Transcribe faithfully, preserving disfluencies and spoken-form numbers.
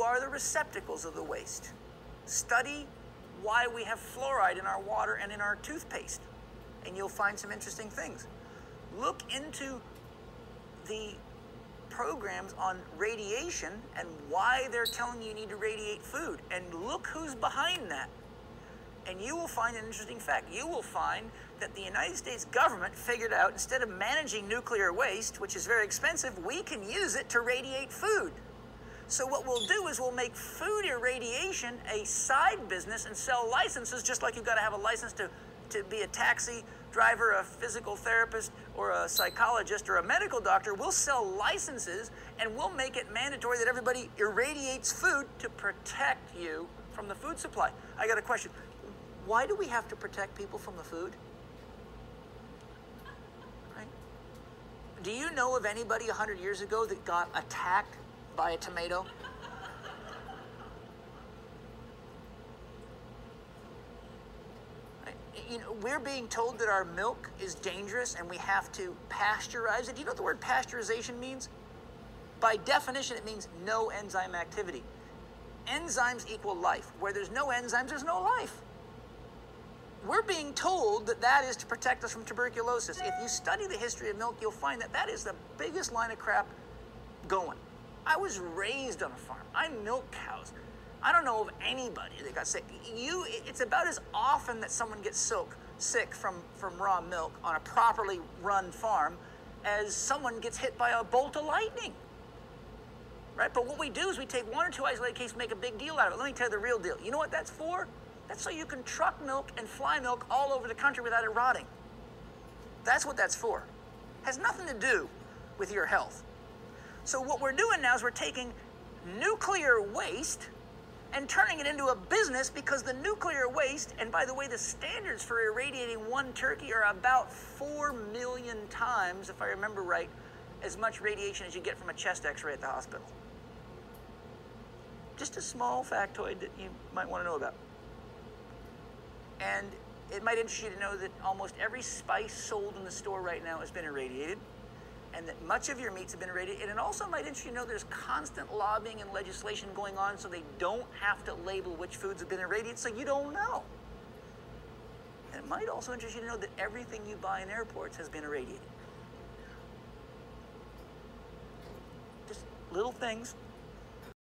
are the receptacles of the waste. Study why we have fluoride in our water and in our toothpaste, and you'll find some interesting things. Look into the programs on radiation and why they're telling you you need to radiate food, and look who's behind that. And you will find an interesting fact. You will find that the United States government figured out, instead of managing nuclear waste, which is very expensive, we can use it to radiate food. So what we'll do is we'll make food irradiation a side business and sell licenses, just like you've got to have a license to, to be a taxi driver, a physical therapist, or a psychologist, or a medical doctor. We'll sell licenses, and we'll make it mandatory that everybody irradiates food to protect you from the food supply. I got a question. Why do we have to protect people from the food? Right? Do you know of anybody a hundred years ago that got attacked by a tomato? Right? You know, we're being told that our milk is dangerous and we have to pasteurize it. Do you know what the word pasteurization means? By definition, it means no enzyme activity. Enzymes equal life. Where there's no enzymes, there's no life. We're being told that that is to protect us from tuberculosis. If you study the history of milk, you'll find that that is the biggest line of crap going. I was raised on a farm. I milk cows. I don't know of anybody that got sick. You, it's about as often that someone gets soak, sick from, from raw milk on a properly run farm as someone gets hit by a bolt of lightning. Right? But what we do is we take one or two isolated cases and make a big deal out of it. Let me tell you the real deal. You know what that's for? That's so you can truck milk and fly milk all over the country without it rotting. That's what that's for. It has nothing to do with your health. So what we're doing now is we're taking nuclear waste and turning it into a business, because the nuclear waste, and by the way, the standards for irradiating one turkey are about four million times, if I remember right, as much radiation as you get from a chest x-ray at the hospital. Just a small factoid that you might want to know about. And it might interest you to know that almost every spice sold in the store right now has been irradiated, and that much of your meats have been irradiated. And it also might interest you to know there's constant lobbying and legislation going on so they don't have to label which foods have been irradiated, so you don't know. And it might also interest you to know that everything you buy in airports has been irradiated. Just little things